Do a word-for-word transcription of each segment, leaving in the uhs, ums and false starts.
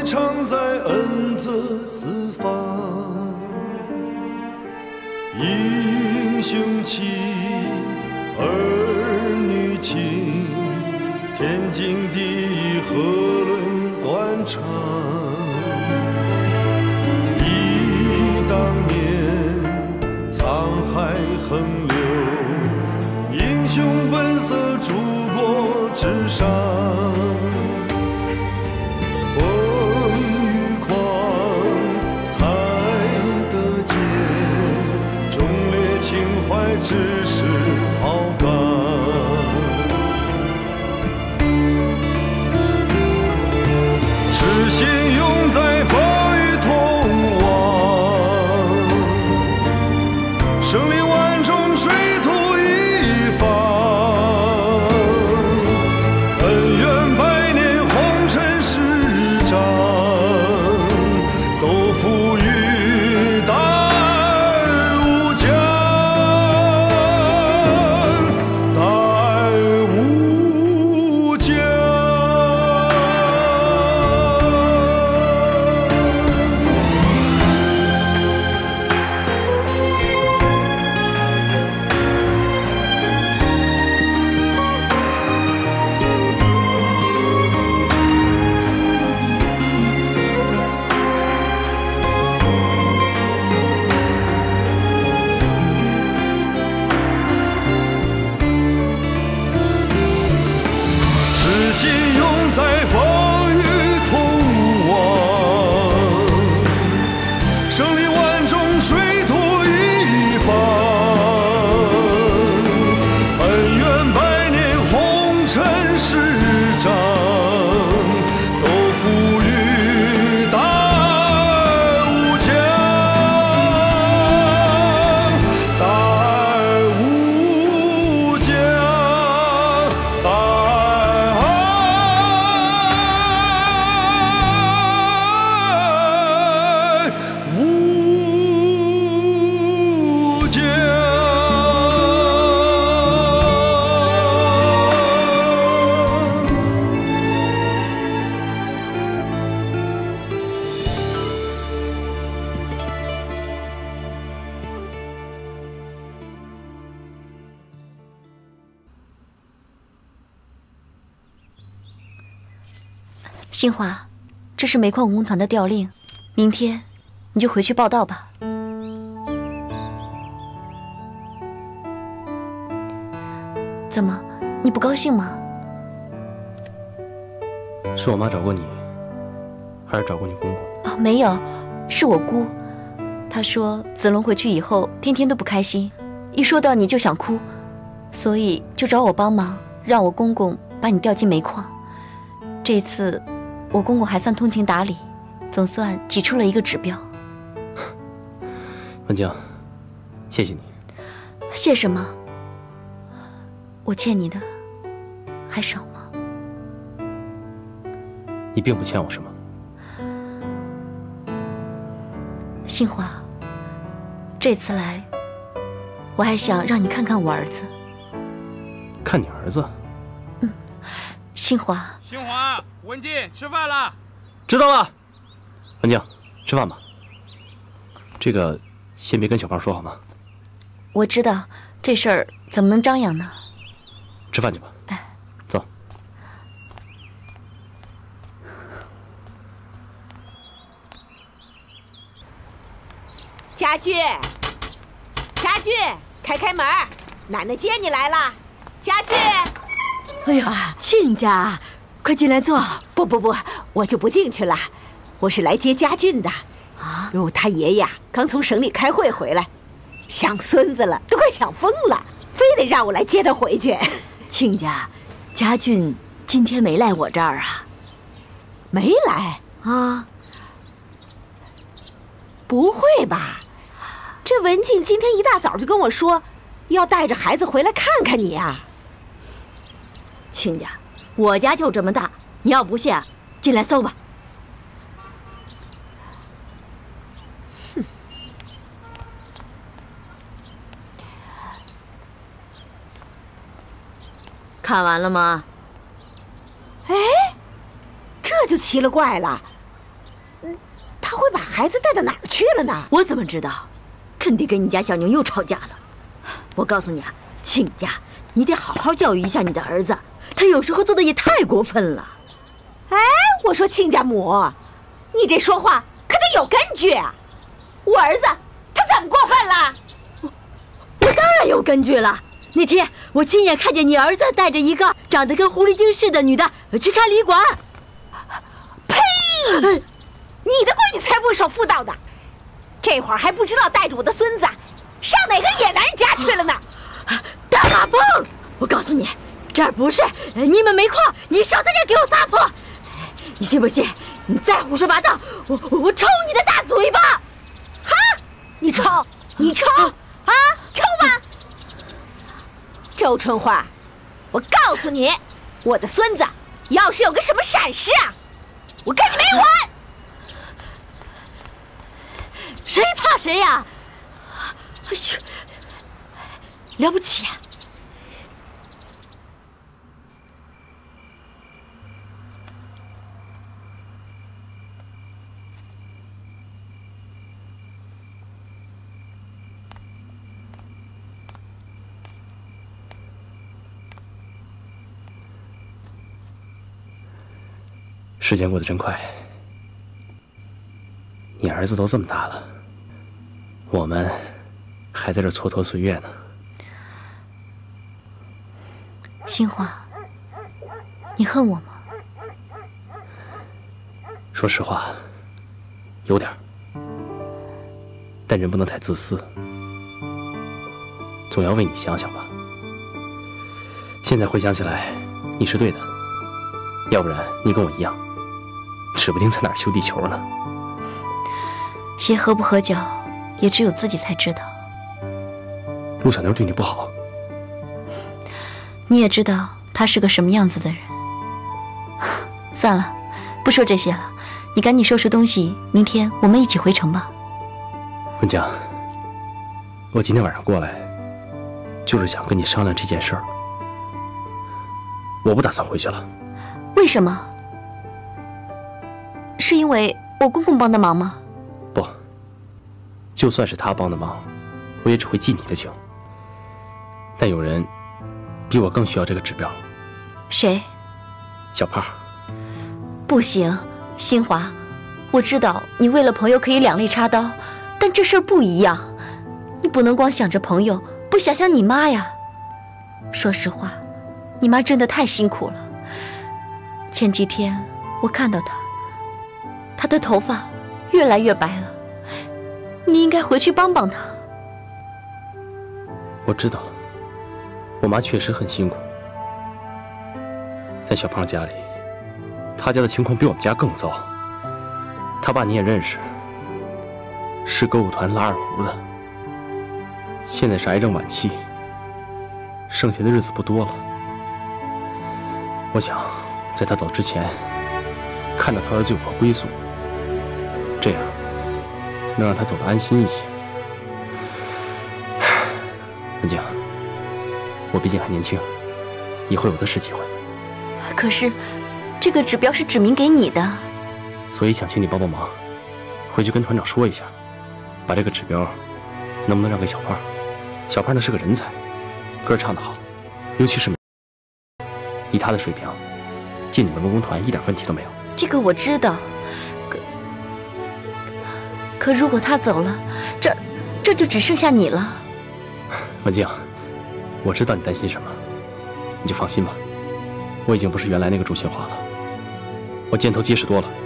常在恩泽四方。英雄气，儿女情，天经地义，何论断肠。忆当年沧海横流，英雄本色，诸国之上。风雨狂，才得见，忠烈情怀，志士豪刚。痴心永在风雨同往，胜利万众，水土一方。恩怨百年，红尘十丈，都付与大武将，大武将。痴心永在风雨同往，胜利万众，水土一方。恩怨百年，红尘十丈，都付与大武将，大武将，大武将。 新华，这是煤矿文工团的调令，明天你就回去报道吧。怎么，你不高兴吗？ 是我妈找过你，还是找过你公公？ 哦，没有，是我姑。她说子龙回去以后天天都不开心，一说到你就想哭，所以就找我帮忙，让我公公把你调进煤矿。这次我公公还算通情达理，总算挤出了一个指标。 文静，谢谢你。 谢什么？我欠你的还少吗？ 你并不欠我什么。 新华，这次来，我还想让你看看我儿子。 看你儿子？ 嗯，新华。 新华，文静，吃饭了。 知道了。文静，吃饭吧。这个先别跟小胖说好吗？ 我知道，这事儿怎么能张扬呢？ 吃饭去吧。 哎， 走。 家俊，家俊，开开门，奶奶接你来了。家俊， 哎呀，亲家，快进来坐。 不不不，我就不进去了，我是来接家俊的。啊，哟，他爷爷刚从省里开会回来，想孙子了，都快想疯了，非得让我来接他回去。 亲家，家俊今天没来我这儿啊？ 没来啊？ 不会吧？这文静今天一大早就跟我说，要带着孩子回来看看你呀。 亲家，我家就这么大，你要不信，进来搜吧。 哼。 看完了吗？ 哎，这就奇了怪了， 他会把孩子带到哪儿去了呢？ 我怎么知道？肯定跟你家小妞又吵架了。我告诉你啊，亲家，你得好好教育一下你的儿子，他有时候做的也太过分了。 哎，我说亲家母，你这说话可得有根据啊！我儿子他怎么过分了？ 我我当然有根据了。那天我亲眼看见你儿子带着一个长得跟狐狸精似的女的去看旅馆。 呸！你的闺女才不会守妇道的，这会儿还不知道带着我的孙子上哪个野男人家去了呢？ 大马蜂，我告诉你，这儿不是你们煤矿，你少在这儿给我撒泼！你信不信？你再胡说八道，我我我抽你的大嘴巴！ 哈！你抽，你抽啊！抽吧！周春花，我告诉你，我的孙子要是有个什么闪失啊，我跟你没完！ 谁怕谁呀？哎呦，了不起啊！ 时间过得真快，你儿子都这么大了，我们还在这蹉跎岁月呢。 新华，你恨我吗？ 说实话，有点儿，但人不能太自私，总要为你想想吧。现在回想起来，你是对的，要不然你跟我一样，指不定在哪儿修地球呢。 鞋合不合脚，也只有自己才知道。 陆小妞对你不好， 你也知道她是个什么样子的人。算了，不说这些了，你赶紧收拾东西，明天我们一起回城吧。 文江，我今天晚上过来，就是想跟你商量这件事儿。我不打算回去了。 为什么？是因为我公公帮的忙吗？ 不，就算是他帮的忙，我也只会记你的情。但有人比我更需要这个指标。 谁？ 小胖。 不行，新华，我知道你为了朋友可以两肋插刀，但这事儿不一样，你不能光想着朋友，不想想你妈呀。说实话，你妈真的太辛苦了。前几天我看到她，她的头发越来越白了，你应该回去帮帮她。 我知道，我妈确实很辛苦，在小胖家里，他家的情况比我们家更糟。他爸你也认识，是歌舞团拉二胡的，现在是癌症晚期，剩下的日子不多了。我想在他走之前，看到他儿子有个归宿，这样能让他走得安心一些。文静，我毕竟还年轻，以后有的是机会。 可是这个指标是指明给你的， 所以想请你帮帮忙，回去跟团长说一下，把这个指标能不能让给小胖？小胖呢是个人才，歌唱得好，尤其是以他的水平，进你们文工团一点问题都没有。 这个我知道，可可如果他走了，这这就只剩下你了。 文静，我知道你担心什么，你就放心吧，我已经不是原来那个朱新华了，我箭头结实多了，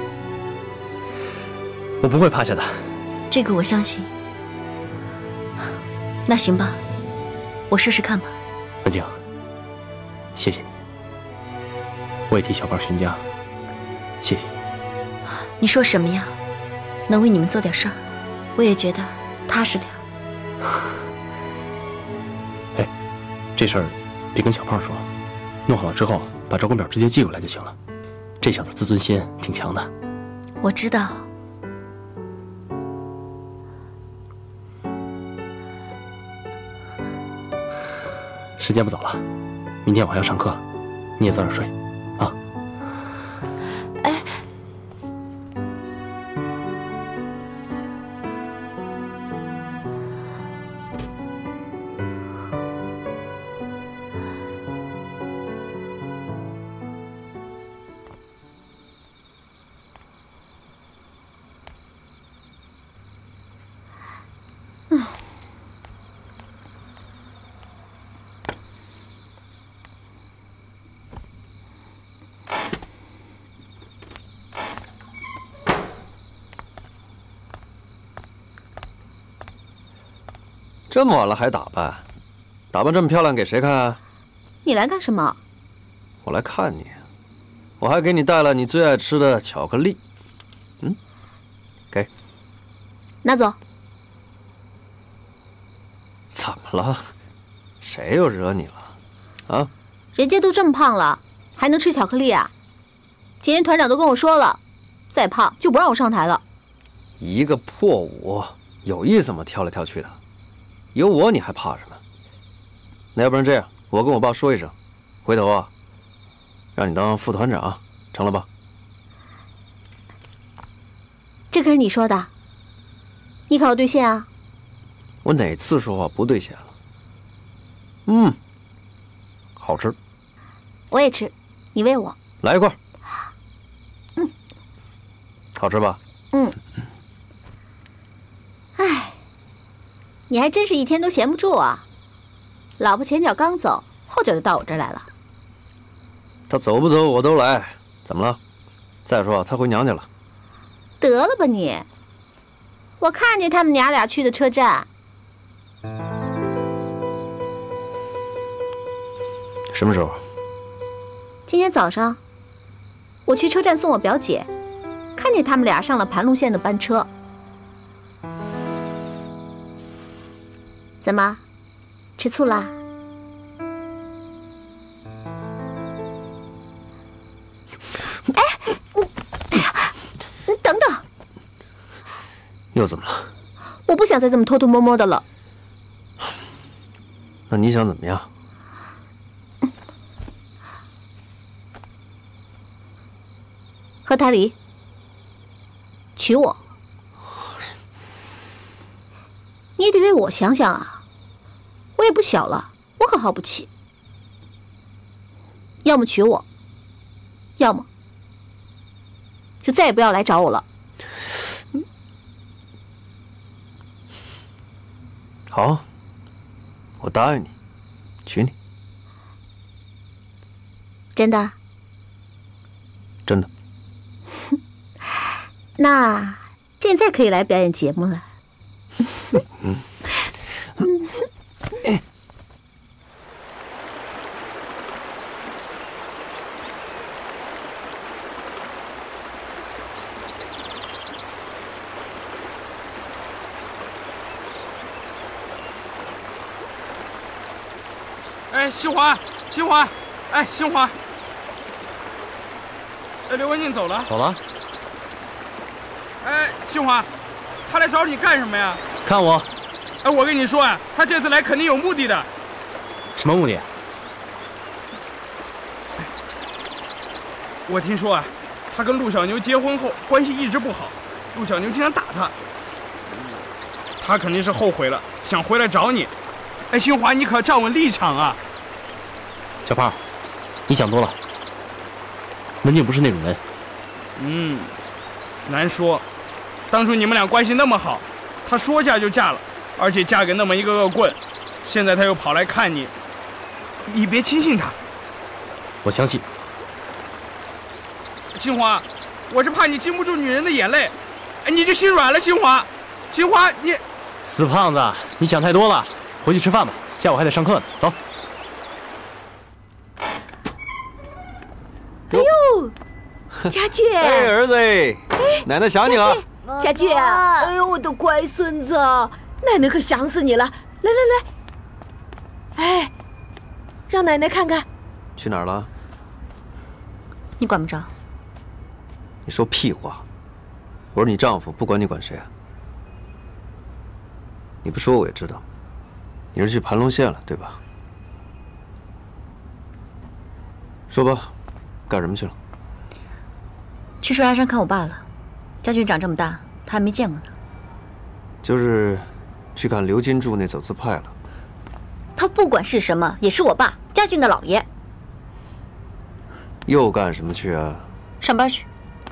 我不会趴下的。 这个我相信。那行吧，我试试看吧。 文静，谢谢你，我也替小胖全家谢谢你。 你说什么呀？能为你们做点事儿，我也觉得踏实点。 哎，这事儿别跟小胖说，弄好了之后把招工表直接寄过来就行了。这小子自尊心挺强的。 我知道。 时间不早了，明天我还要上课，你也早点睡，啊。 哎， 这么晚了还打扮？打扮这么漂亮给谁看啊？ 你来干什么？ 我来看你。我还给你带了你最爱吃的巧克力。嗯，给。 拿走。 怎么了？谁又惹你了？啊？ 人家都这么胖了，还能吃巧克力啊？今天团长都跟我说了，再胖就不让我上台了。 一个破舞有意思吗？跳来跳去的，有我你还怕什么？那要不然这样，我跟我爸说一声，回头啊，让你当副团长，成了吧？ 这可是你说的，你可要兑现啊！ 我哪次说话不兑现了？嗯，好吃。 我也吃，你喂我。 来一块。 嗯， 好吃吧？ 嗯。哎，你还真是一天都闲不住啊！老婆前脚刚走，后脚就到我这儿来了。 他走不走我都来，怎么了？再说他回娘家了。 得了吧你！我看见他们娘俩去的车站。 什么时候？ 今天早上，我去车站送我表姐，看见他们俩上了盘龙线的班车。怎么，吃醋啦？哎，你，你等等！ 又怎么了？ 我不想再这么偷偷摸摸的了。 那你想怎么样？ 和台离，娶我。你也得为我想想啊！我也不小了，我可耗不起。要么娶我，要么就再也不要来找我了。 好，我答应你，娶你。 真的？ 真的。 那现在可以来表演节目了。嗯。 哎，新华，新华，哎，新华，哎，刘文静走了， 走了。 哎，新华，他来找你干什么呀？ 看我。 哎，我跟你说啊，他这次来肯定有目的的。 什么目的？ 我听说啊，他跟陆小牛结婚后关系一直不好，陆小牛经常打他。他肯定是后悔了，想回来找你。哎，新华，你可站稳立场啊！ 小胖，你想多了。文静不是那种人。 嗯，难说。当初你们俩关系那么好，她说嫁就嫁了，而且嫁给那么一个恶棍，现在她又跑来看你，你别轻信她。 我相信。 新华，我是怕你经不住女人的眼泪，哎，你就心软了，新华。新华，你死胖子，你想太多了，回去吃饭吧，下午还得上课呢。走。 哎呦，家俊！ 哎，儿子，哎，奶奶想你了。 家俊啊，哎呦，我的乖孙子，奶奶可想死你了！来来来，哎，让奶奶看看。 去哪儿了？ 你管不着。 你说屁话！我是你丈夫，不管你管谁啊？你不说我也知道，你是去盘龙县了，对吧？说吧，干什么去了？ 去双鸭山看我爸了。家俊长这么大，他还没见过呢。 就是去看刘金柱那走资派了。 他不管是什么，也是我爸家俊的老爷。 又干什么去啊？ 上班去。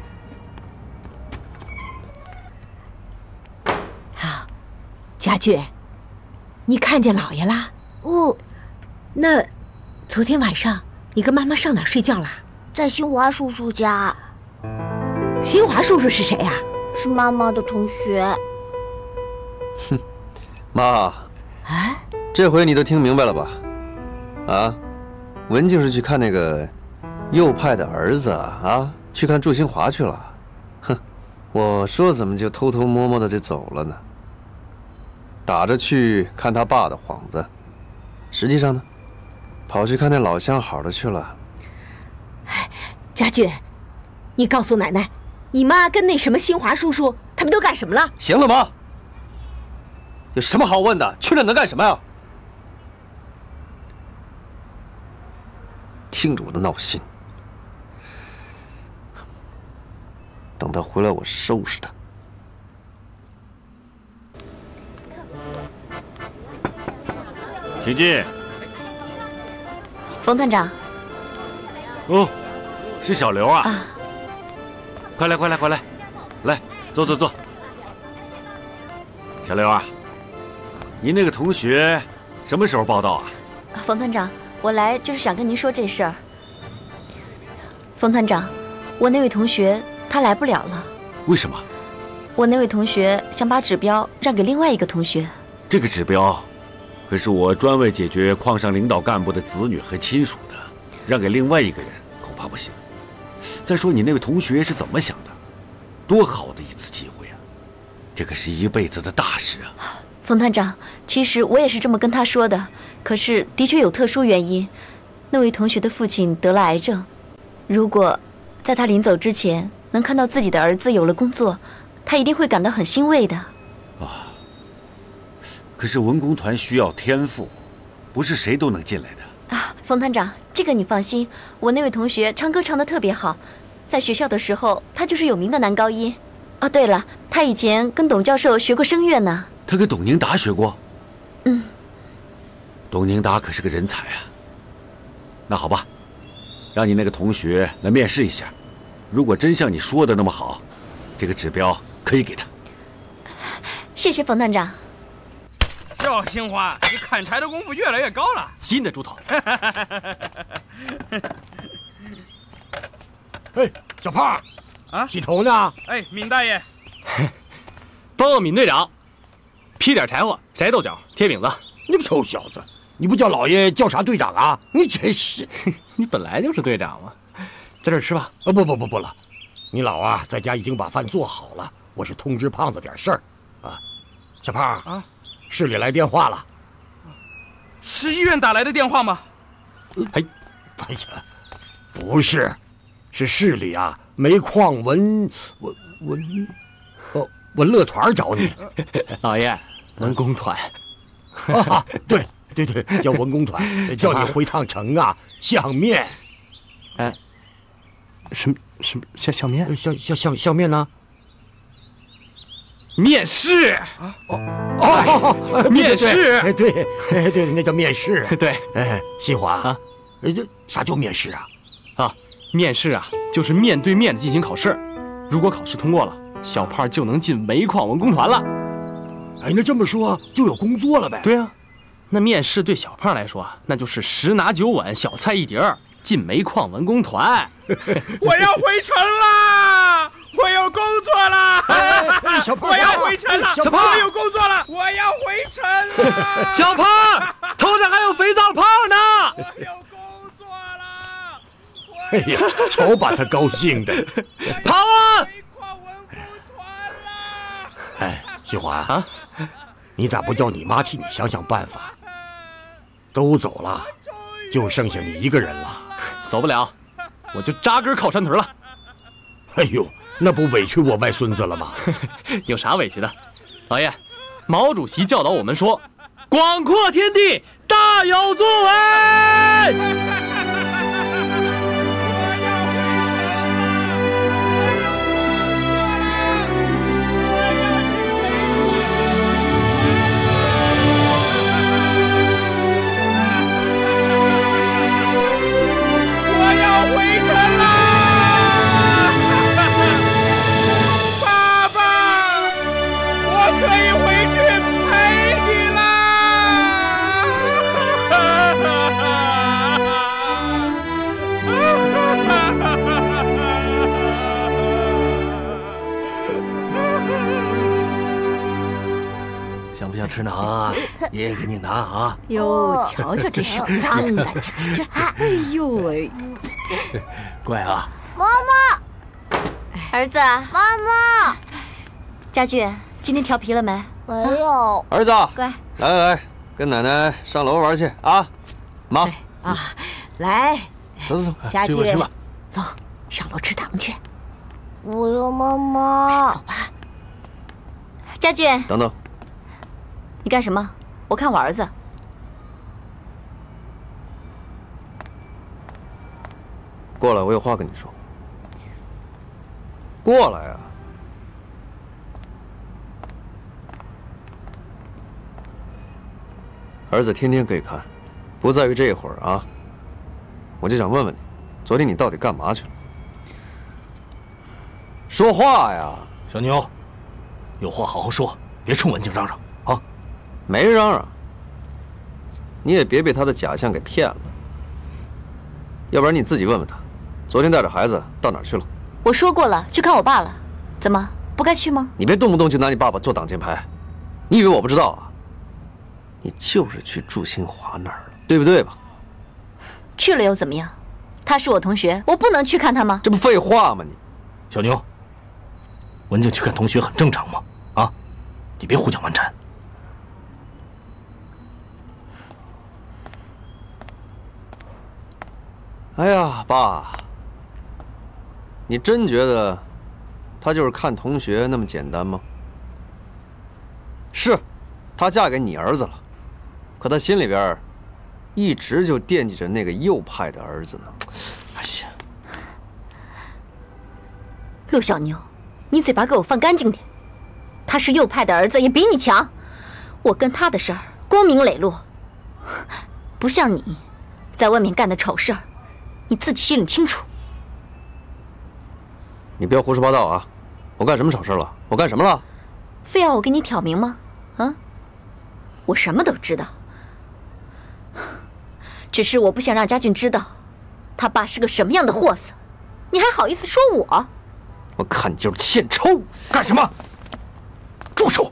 好，家俊，你看见老爷啦？哦，那昨天晚上你跟妈妈上哪儿睡觉啦？ 在新华叔叔家。 新华叔叔是谁呀？ 是妈妈的同学。 哼，妈， 啊， 这回你都听明白了吧？啊，文静是去看那个右派的儿子啊，去看祝新华去了。哼，我说怎么就偷偷摸摸的就走了呢？打着去看他爸的幌子，实际上呢，跑去看那老相好的去了。 哎，家俊，你告诉奶奶，你妈跟那什么新华叔叔他们都干什么了？ 行了吗？有什么好问的？去那能干什么呀？听着我的闹心，等他回来我收拾他。 请进。 冯团长。 哦，是小刘啊！ 啊， 快来，快来，快来，来，坐坐坐。小刘啊，您那个同学什么时候报道啊？ 冯团长，我来就是想跟您说这事儿。冯团长，我那位同学他来不了了。 为什么？ 我那位同学想把指标让给另外一个同学。 这个指标，可是我专为解决矿上领导干部的子女和亲属的，让给另外一个人恐怕不行。再说你那位同学是怎么想的？多好的一次机会啊！这可是一辈子的大事啊！ 冯团长，其实我也是这么跟他说的，可是的确有特殊原因。那位同学的父亲得了癌症，如果在他临走之前能看到自己的儿子有了工作，他一定会感到很欣慰的。 啊！可是文工团需要天赋，不是谁都能进来的啊。冯团长，这个你放心，我那位同学唱歌唱得特别好，在学校的时候他就是有名的男高音。哦，对了，他以前跟董教授学过声乐呢。 他跟董宁达学过？ 嗯。 董宁达可是个人才啊。那好吧，让你那个同学来面试一下，如果真像你说的那么好，这个指标可以给他。 谢谢冯团长。 哟，新华，你砍柴的功夫越来越高了。 新的猪头。 哎，小胖， 啊， 洗头呢？ 哎，闵大爷， 报告闵队长，劈点柴火，摘豆角，贴饼子。 你个臭小子，你不叫老爷叫啥队长啊？你真是， 你本来就是队长嘛，在这儿吃吧。 啊，不不不不了，你老啊在家已经把饭做好了，我是通知胖子点事儿，啊，小胖啊， 市里来电话了， 是医院打来的电话吗？ 哎，哎呀，不是。是市里啊，煤矿文文文，哦，文乐团找你， 老爷，文工团， 啊，对对对，叫文工团，叫你回趟城啊，相面。 哎，什么什么相相面？ 相相相相面呢？ 面试啊！哦哦， 面试， 哎对，哎对，那叫面试。 对， 哎，新华啊，这啥叫面试啊？ 啊。面试啊，就是面对面的进行考试。如果考试通过了，小胖就能进煤矿文工团了。 哎，那这么说就有工作了呗？ 对啊，那面试对小胖来说啊，那就是十拿九稳，小菜一碟儿，进煤矿文工团。 我要回城啦！我有工作了！ 哎，小胖， 我要回城了！ 小胖， 我有工作了！我要回城了！ 小胖，头上还有肥皂泡呢！ 我有工作了！ 哎呀，瞧把他高兴的！ 跑啊！ 哎，新华啊，你咋不叫你妈替你想想办法？都走了，就剩下你一个人了。 走不了，我就扎根靠山屯了。 哎呦，那不委屈我外孙子了吗？ 有啥委屈的？老爷，毛主席教导我们说，广阔天地，大有作为。小想不想吃糖啊？爷爷给你拿啊。 哟，瞧瞧这手脏的，这这这，哎呦喂！ 乖啊。 妈妈， 儿子， 妈妈， 家俊，今天调皮了没？ 没有。 儿子， 乖， 来来来，跟奶奶上楼玩去啊！妈啊，来， 走走走， 家俊， 去吧， 走，上楼吃糖去。 不用，妈妈。 走吧。 家俊， 等等， 你干什么？我看我儿子。 过来，我有话跟你说。过来啊！儿子天天可以看，不在于这会儿啊。我就想问问你，昨天你到底干嘛去了？说话呀！ 小牛，有话好好说，别冲文静嚷嚷啊！ 没嚷嚷，你也别被他的假象给骗了。要不然你自己问问他，昨天带着孩子到哪儿去了？ 我说过了，去看我爸了。怎么不该去吗？ 你别动不动就拿你爸爸做挡箭牌，你以为我不知道啊？你就是去祝新华那儿了，对不对吧？ 去了又怎么样？他是我同学，我不能去看他吗？ 这不废话吗你？ 小牛，文静去看同学很正常嘛，啊，你别胡搅蛮缠。 哎呀，爸，你真觉得她就是看同学那么简单吗？是，她嫁给你儿子了，可她心里边一直就惦记着那个右派的儿子呢。 哎呀， 陆小牛，你嘴巴给我放干净点。他是右派的儿子，也比你强。我跟他的事儿光明磊落，不像你，在外面干的丑事儿，你自己心里清楚。 你不要胡说八道啊！我干什么丑事了？我干什么了？ 非要我给你挑明吗？啊？我什么都知道，只是我不想让家俊知道，他爸是个什么样的货色。你还好意思说我？ 我看你就是欠抽！ 干什么？住手！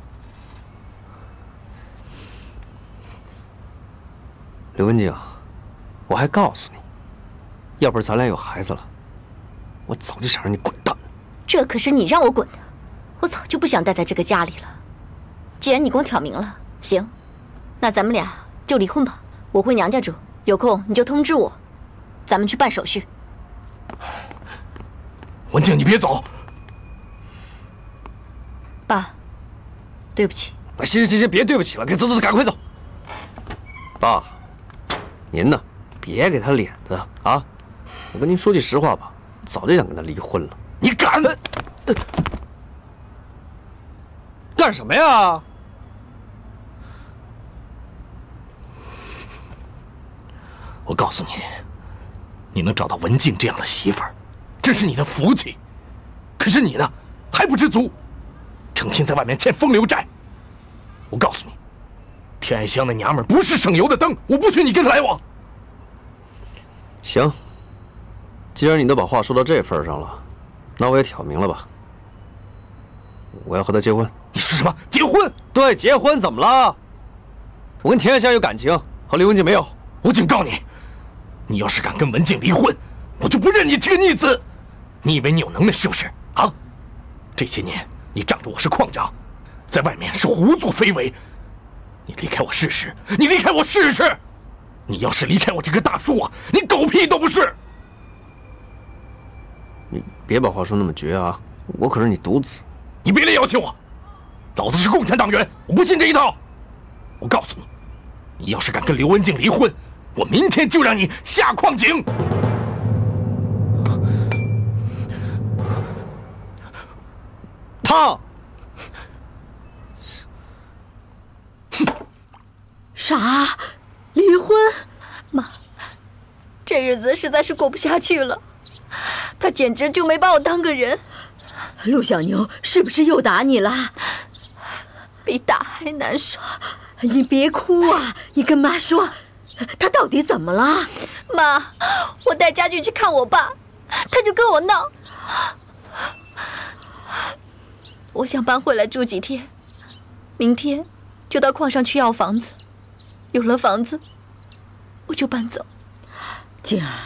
刘文静，我还告诉你，要不是咱俩有孩子了，我早就想让你滚蛋。 这可是你让我滚的，我早就不想待在这个家里了。既然你跟我挑明了，行，那咱们俩就离婚吧。我回娘家住，有空你就通知我，咱们去办手续。 文静，你别走。 爸，对不起。 那行行行行，别对不起了，给走走走，赶快走。爸，您呢，别给他脸子啊！我跟您说句实话吧，早就想跟他离婚了。 你敢？ 干什么呀？ 我告诉你，你能找到文静这样的媳妇儿，这是你的福气。可是你呢，还不知足，成天在外面欠风流债。我告诉你，天爱乡的娘们不是省油的灯，我不许你跟她来往。 行，既然你都把话说到这份上了，那我也挑明了吧。我要和她结婚。 你说什么？结婚？ 对，结婚怎么了？我跟田爱香有感情，和刘文静没有。 我警告你，你要是敢跟文静离婚，我就不认你这个逆子。你以为你有能耐是不是？啊？这些年你仗着我是矿长，在外面是胡作非为。你离开我试试，你离开我试试。你要是离开我这棵大树啊，你狗屁都不是。 你别把话说那么绝啊！我可是你独子。 你别来要挟我，老子是共产党员，我不信这一套。我告诉你，你要是敢跟刘文静离婚，我明天就让你下矿井。 烫！ 啥？离婚？ 妈，这日子实在是过不下去了。他简直就没把我当个人。 陆小牛是不是又打你了？ 比打还难受。 你别哭啊！你跟妈说，他到底怎么了？ 妈，我带家俊去看我爸，他就跟我闹。我想搬回来住几天，明天就到矿上去要房子，有了房子，我就搬走。 静儿，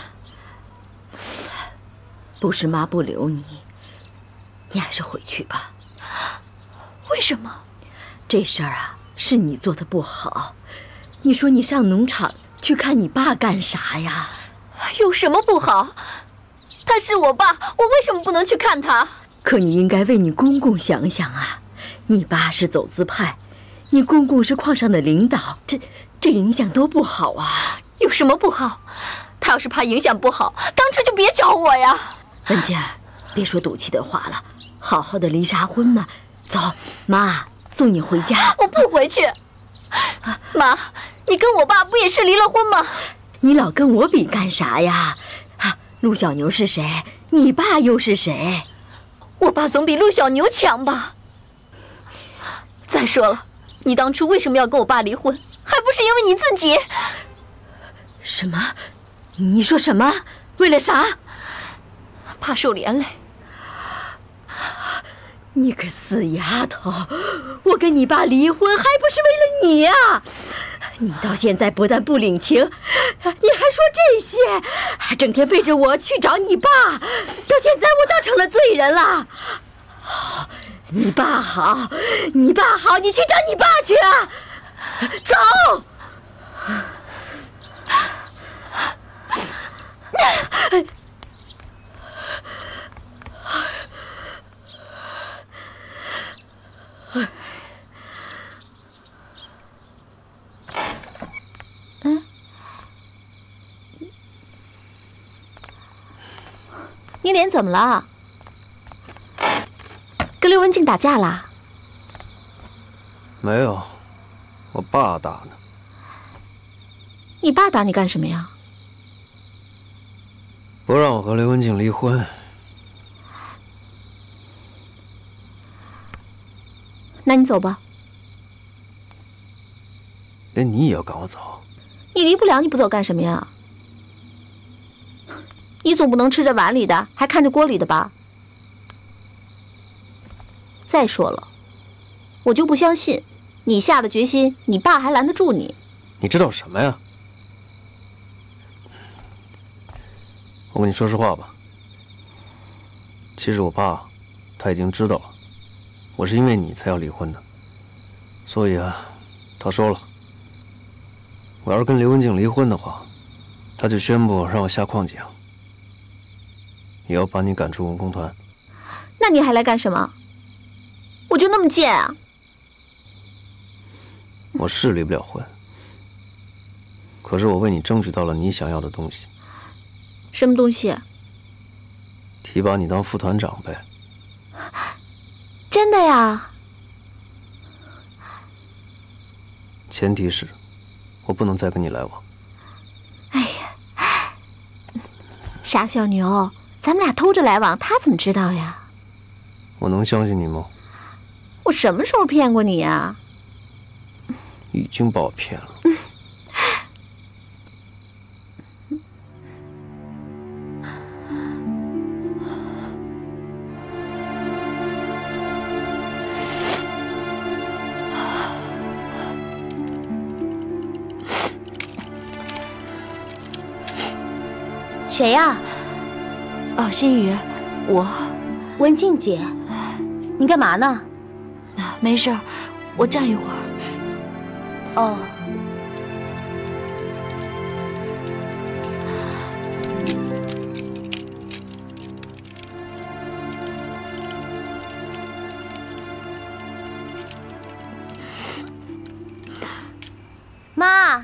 不是妈不留你，你还是回去吧。 为什么？ 这事儿啊，是你做的不好。你说你上农场去看你爸干啥呀？ 有什么不好？他是我爸，我为什么不能去看他？ 可你应该为你公公想想啊！你爸是走资派，你公公是矿上的领导，这这影响多不好啊！ 有什么不好？他要是怕影响不好，当初就别找我呀！ 文静儿，别说赌气的话了，好好的离啥婚嘛？走，妈送你回家。 我不回去。妈，你跟我爸不也是离了婚吗？ 你老跟我比干啥呀？啊，陆小牛是谁？你爸又是谁？ 我爸总比陆小牛强吧？再说了，你当初为什么要跟我爸离婚？还不是因为你自己？ 什么？你说什么？为了啥？ 怕受连累。 你个死丫头！我跟你爸离婚还不是为了你呀、啊！你到现在不但不领情，你还说这些，还整天背着我去找你爸。到现在我倒成了罪人了。好，你爸好，你爸好，你去找你爸去啊！走。 嗯，你脸怎么了？跟刘文静打架啦？ 没有，我爸打的。 你爸打你干什么呀？ 不让我和刘文静离婚。 那你走吧。 连你也要赶我走？ 你离不了，你不走干什么呀？你总不能吃着碗里的，还看着锅里的吧？再说了，我就不相信，你下了决心，你爸还拦得住你？ 你知道什么呀？我跟你说实话吧，其实我爸他已经知道了，我是因为你才要离婚的，所以啊，他说了，我要是跟刘文静离婚的话，他就宣布让我下矿井，也要把你赶出文工团。 那你还来干什么？我就那么贱啊？ 我是离不了婚，可是我为你争取到了你想要的东西。 什么东西？ 提拔你当副团长呗。 真的呀？ 前提是，我不能再跟你来往。 哎呀，傻小牛，咱们俩偷着来往，他怎么知道呀？ 我能相信你吗？ 我什么时候骗过你呀？ 已经把我骗了。 谁呀？ 哦，心雨，我。 文静姐，你干嘛呢？ 没事儿，我站一会儿。 哦。妈。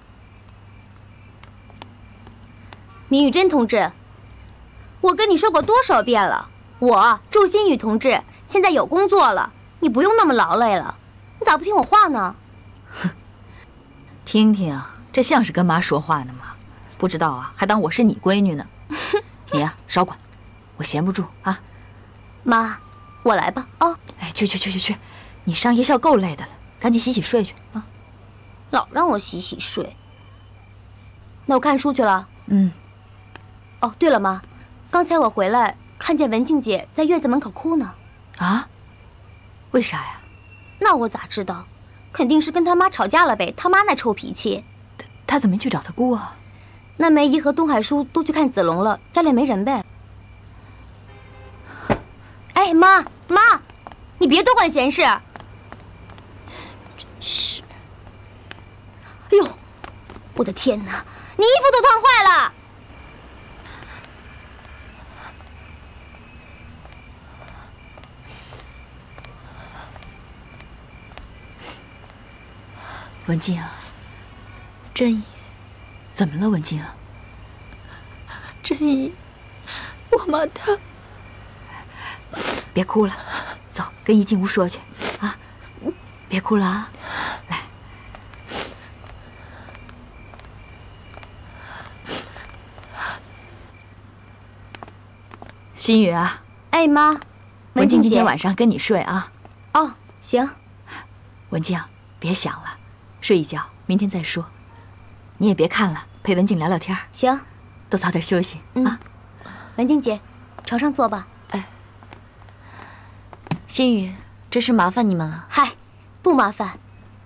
明雨珍同志，我跟你说过多少遍了，我祝心雨同志现在有工作了，你不用那么劳累了，你咋不听我话呢？ 哼，听听，这像是跟妈说话呢吗？不知道啊，还当我是你闺女呢。你呀、啊，少管，我闲不住啊。 妈，我来吧啊！ 哎，去去去去去，你上夜校够累的了，赶紧洗洗睡去啊。 老让我洗洗睡。那我看书去了。 嗯。 哦，对了，妈，刚才我回来看见文静姐在院子门口哭呢。 啊？为啥呀？ 那我咋知道？ 肯定是跟他妈吵架了呗。他妈那臭脾气， 他他怎么没去找他姑啊？ 那梅姨和东海叔都去看子龙了，家里没人呗。哎，妈妈，你别多管闲事。真是，哎呦，我的天哪，你衣服都烫坏了。 文静啊， 真姨， 怎么了，文静啊？ 真姨，我妈她…… 别哭了，走，跟姨进屋说去啊！别哭了啊，来。心雨啊， 哎妈， 文静今天晚上跟你睡啊。 哦，行。 文静，别想了。睡一觉，明天再说。你也别看了，陪文静聊聊天。 行， 都早点休息、 嗯、 啊。 文静姐，床上坐吧。 哎，心雨，真是麻烦你们了。 嗨，不麻烦。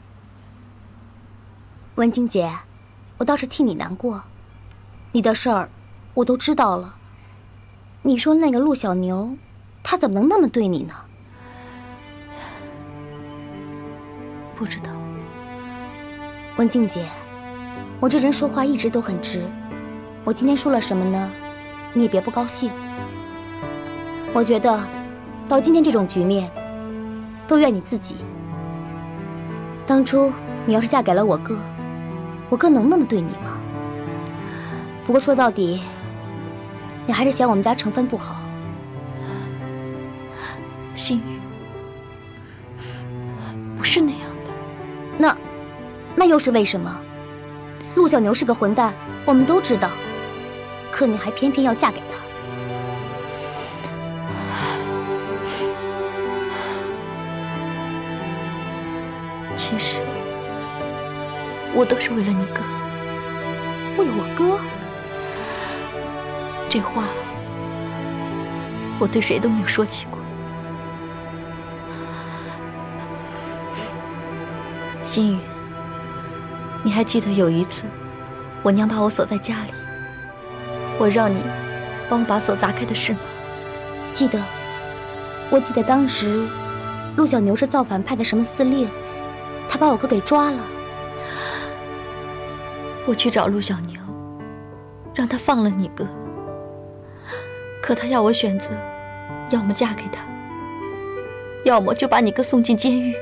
文静姐，我倒是替你难过。你的事儿，我都知道了。你说那个陆小牛，他怎么能那么对你呢？ 不知道。 文静姐，我这人说话一直都很直，我今天说了什么呢？你也别不高兴。我觉得，到今天这种局面，都怨你自己。当初你要是嫁给了我哥，我哥能那么对你吗？不过说到底，你还是嫌我们家成分不好。 心雨，不是那样的。 那。那又是为什么？陆小牛是个混蛋，我们都知道，可你还偏偏要嫁给他。 其实，我都是为了你哥。 为了我哥？ 这话，我对谁都没有说起过。心雨。你还记得有一次，我娘把我锁在家里，我让你帮我把锁砸开的事吗？ 记得，我记得当时，陆小牛是造反派的什么司令，他把我哥给抓了。 我去找陆小牛，让他放了你哥，可他要我选择，要么嫁给他，要么就把你哥送进监狱。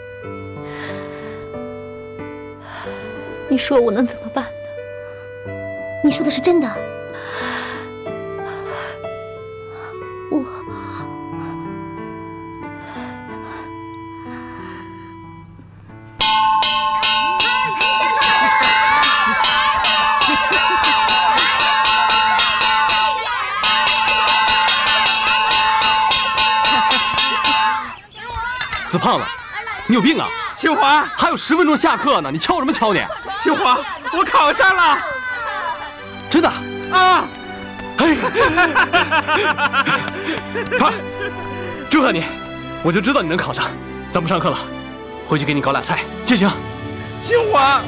你说我能怎么办呢？ 你说的是真的？我…… 死胖子，你有病啊！ 清华， 还有十分钟下课呢，你敲什么敲你？ 清华，我考上了， 真的啊！ 哎，快，祝贺你！我就知道你能考上。咱不上课了，回去给你搞俩菜，就行。 清华，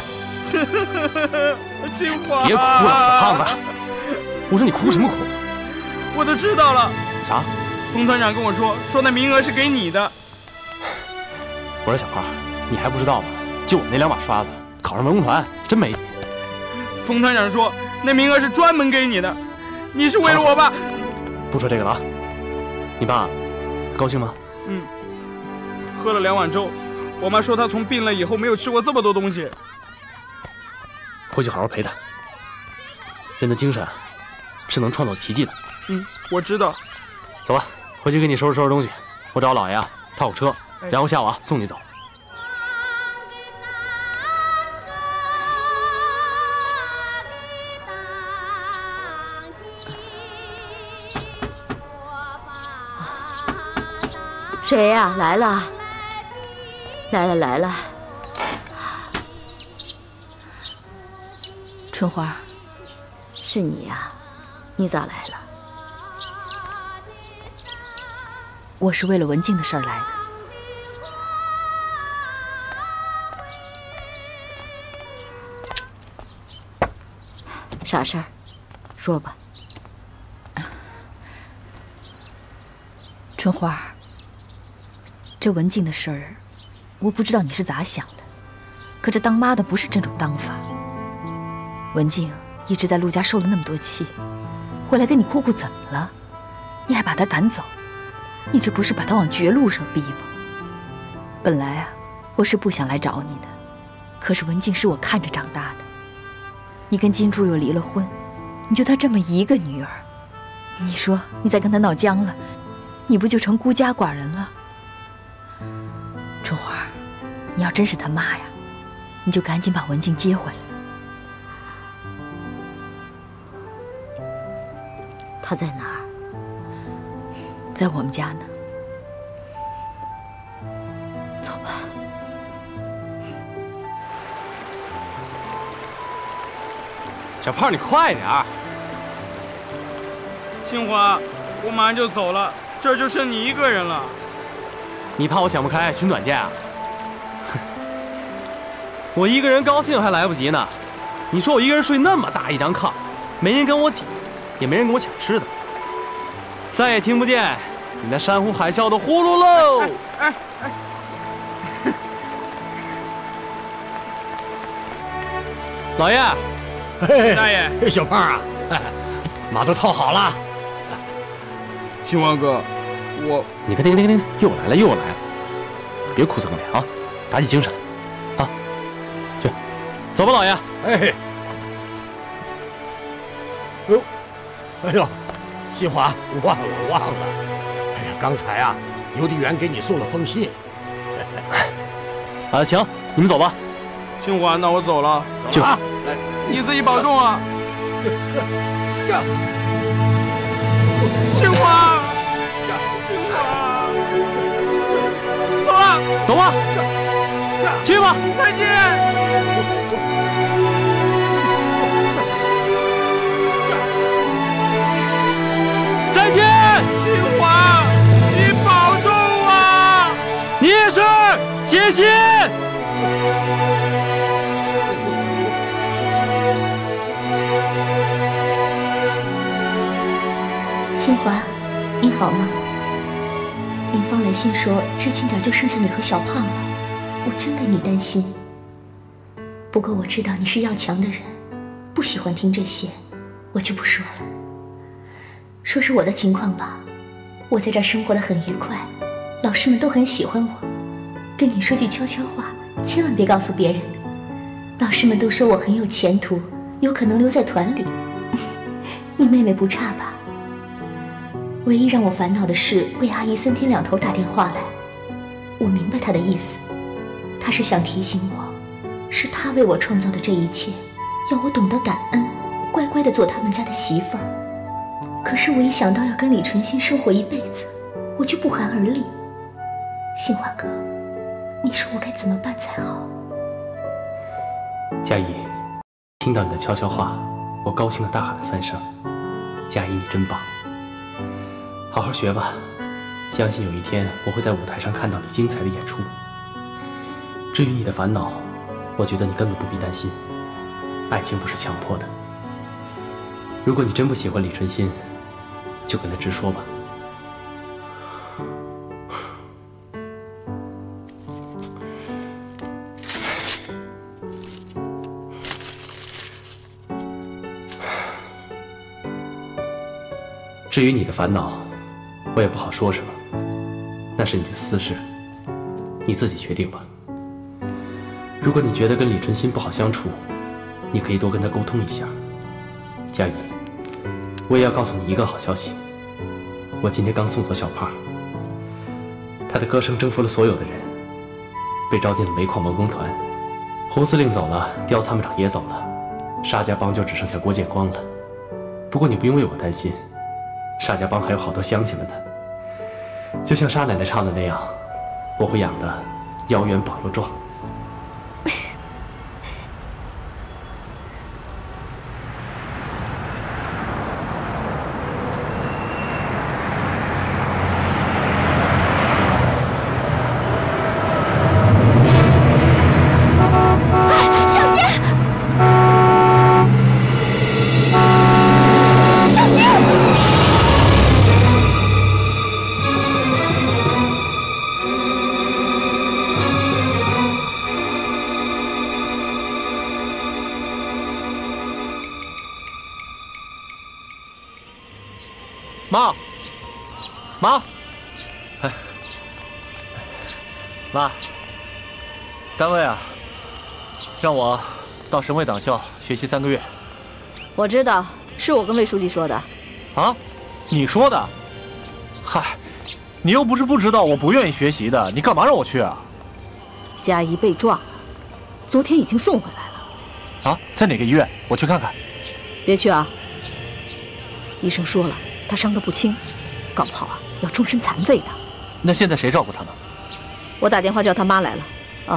清华， 别哭了，死胖子！我说你哭什么哭？ 我都知道了。 啥？ 冯团长跟我说，说那名额是给你的。 我说小胖，你还不知道吗？就我那两把刷子，考上文工团真没你。 冯团长说那名额是专门给你的，你是为了我爸。 不说这个了啊。你爸高兴吗？ 嗯，喝了两碗粥。我妈说她从病了以后没有吃过这么多东西。 回去好好陪他。人的精神是能创造奇迹的。 嗯，我知道。 走吧，回去给你收拾收拾东西。我找老爷啊套个车，然后下午啊送你走。 谁呀？来了，来了来了。 春花， 是你呀？你咋来了？ 我是为了文静的事儿来的。 啥事儿？说吧。 春花，这文静的事儿，我不知道你是咋想的，可这当妈的不是这种当法。文静一直在陆家受了那么多气，回来跟你哭哭怎么了？你还把她赶走，你这不是把她往绝路上逼吗？本来啊，我是不想来找你的，可是文静是我看着长大的。你跟金珠又离了婚，你就她这么一个女儿，你说你再跟她闹僵了，你不就成孤家寡人了？春花，你要真是他妈呀，你就赶紧把文静接回来。 她在哪儿？ 在我们家呢。走吧。 小胖，你快点儿！ 杏花，我马上就走了，这儿就剩你一个人了。 你怕我想不开寻短见啊？哼，我一个人高兴还来不及呢。你说我一个人睡那么大一张炕，没人跟我挤，也没人跟我抢吃的，再也听不见你那山呼海啸的呼噜喽！ 哎哎哎！ 老爷， 嘿大爷， 小胖啊，马都套好了。 杏花哥，我你看，你看，你看，又来了，又来了！别哭丧脸啊，打起精神来啊！去，走吧，老爷。 哎，呦，哎呦，新华，忘了忘了。哎呀，刚才啊，邮递员给你送了封信。 啊，行，你们走吧。 杏花，那我走了。 走了啊， 来，你自己保重啊。杏花，杏花，走了， 走吧，去吧， 再见。 再见， 杏花，你保重啊！ 你也是，谢谢。 新华，你好吗？林芳来信说，知青点就剩下你和小胖了，我真为你担心。不过我知道你是要强的人，不喜欢听这些，我就不说了。说说我的情况吧，我在这儿生活得很愉快，老师们都很喜欢我。跟你说句悄悄话，千万别告诉别人。老师们都说我很有前途，有可能留在团里。你妹妹不差吧？唯一让我烦恼的是魏阿姨三天两头打电话来，我明白她的意思，她是想提醒我，是她为我创造的这一切，要我懂得感恩，乖乖地做他们家的媳妇儿。可是我一想到要跟李纯心生活一辈子，我就不寒而栗。杏花哥，你说我该怎么办才好？ 佳怡，听到你的悄悄话，我高兴地大喊了三声：“佳怡，你真棒！”好好学吧，相信有一天我会在舞台上看到你精彩的演出。至于你的烦恼，我觉得你根本不必担心，爱情不是强迫的。如果你真不喜欢李纯心，就跟他直说吧。至于你的烦恼，我也不好说什么，那是你的私事，你自己决定吧。如果你觉得跟李纯心不好相处，你可以多跟他沟通一下。佳怡，我也要告诉你一个好消息，我今天刚送走小胖，他的歌声征服了所有的人，被招进了煤矿文工团，胡司令走了，刁参谋长也走了，沙家帮就只剩下郭建光了。不过你不用为我担心，沙家帮还有好多乡亲们呢。就像沙奶奶唱的那样，我会养的腰圆膀又壮。 妈，妈，哎，妈，单位啊，让我到省委党校学习三个月。 我知道，是我跟魏书记说的。 啊，你说的？嗨，你又不是不知道我不愿意学习的，你干嘛让我去啊？ 佳怡被撞了，昨天已经送回来了。 啊，在哪个医院？我去看看。 别去啊！医生说了，她伤得不轻，搞不好啊要终身残废的。 那现在谁照顾她呢？ 我打电话叫她妈来了。哦，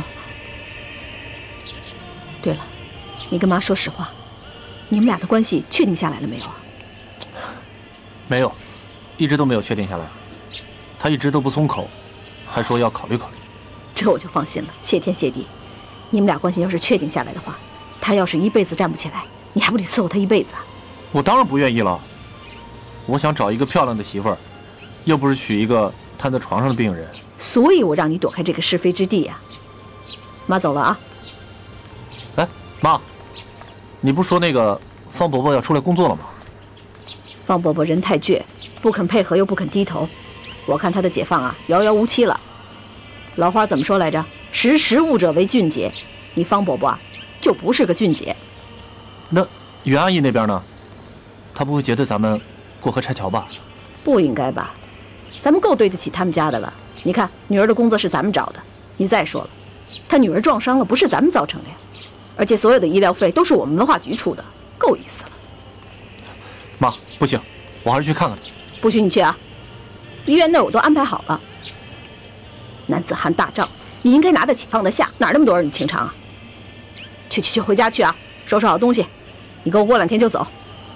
对了，你跟妈说实话，你们俩的关系确定下来了没有啊？ 没有，一直都没有确定下来。她一直都不松口，还说要考虑考虑。 这我就放心了，谢天谢地。你们俩关系要是确定下来的话，她要是一辈子站不起来，你还不得伺候她一辈子啊？ 我当然不愿意了。我想找一个漂亮的媳妇儿，又不是娶一个瘫在床上的病人。 所以我让你躲开这个是非之地呀。妈走了啊。 哎，妈，你不是说那个方伯伯要出来工作了吗？ 方伯伯人太倔，不肯配合又不肯低头，我看他的解放啊遥遥无期了。老话怎么说来着？识时务者为俊杰。你方伯伯啊，就不是个俊杰。 那袁阿姨那边呢？她不会觉得咱们过河拆桥吧？ 不应该吧？咱们够对得起他们家的了。你看，女儿的工作是咱们找的。你再说了，他女儿撞伤了，不是咱们造成的呀。而且所有的医疗费都是我们文化局出的，够意思了。 妈，不行，我还是去看看他。 不许你去啊！医院那儿我都安排好了。男子汉大丈夫，你应该拿得起放得下，哪那么多儿女情长啊？去去去，回家去啊！收拾好东西，你给我过两天就走。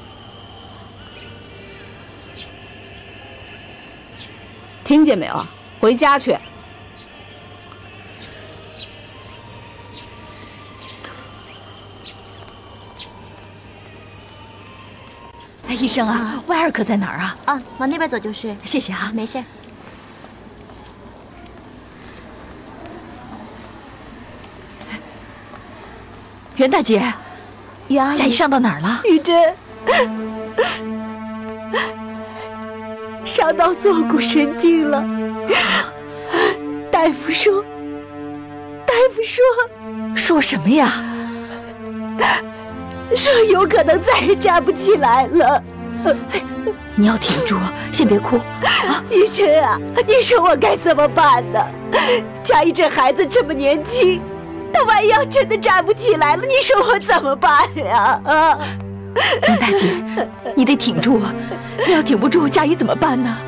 听见没有啊？回家去。 哎，医生啊，歪儿可在哪儿啊？ 啊，往那边走就是。 谢谢啊， 没事。 袁大姐， 袁阿姨， 佳怡伤到哪儿了？ 玉珍，伤到坐骨神经了。大夫说，大夫说， 说什么呀？ 说有可能再也站不起来了。 哎，你要挺住，先别哭。啊， 玉珍啊，你说我该怎么办呢？佳怡这孩子这么年轻，他万一要真的站不起来了，你说我怎么办呀？啊， 袁大姐，你得挺住啊！你要挺不住，佳怡怎么办呢？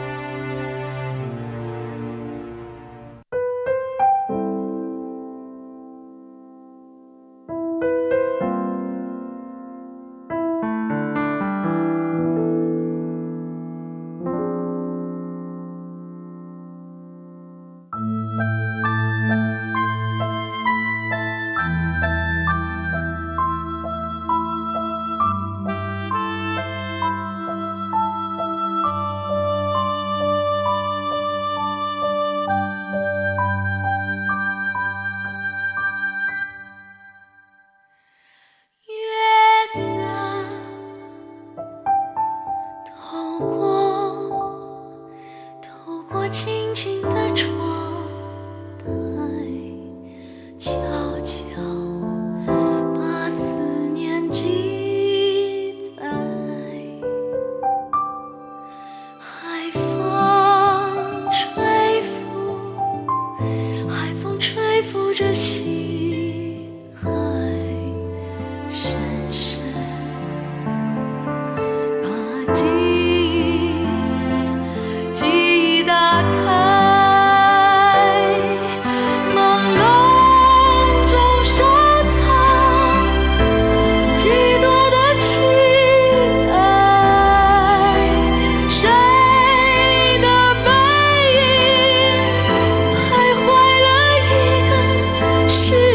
是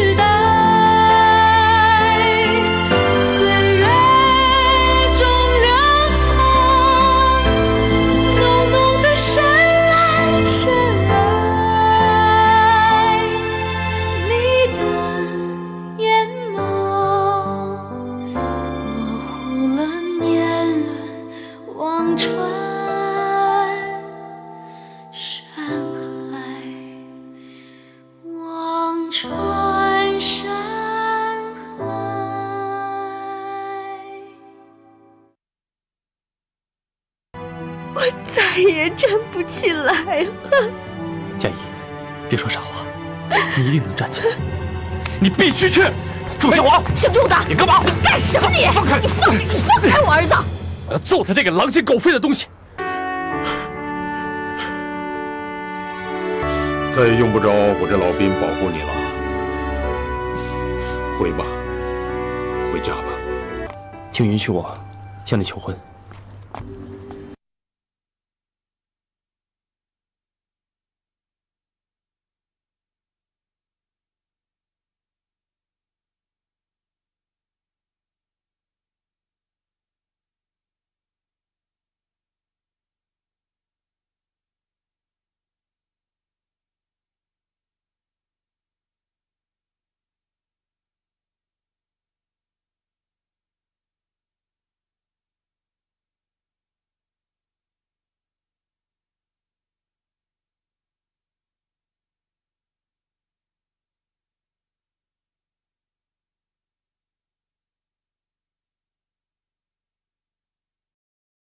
穿山海。 我再也站不起来了。 佳怡，别说傻话，你一定能站起来。你必须去！住下我！ 姓朱的， 你干嘛？ 你干什么你？ 放开！ 你放你放开我儿子！ 我要揍他这个狼心狗肺的东西！ 再也用不着我这老兵保护你了。回吧，回家吧。 请允许我向你求婚。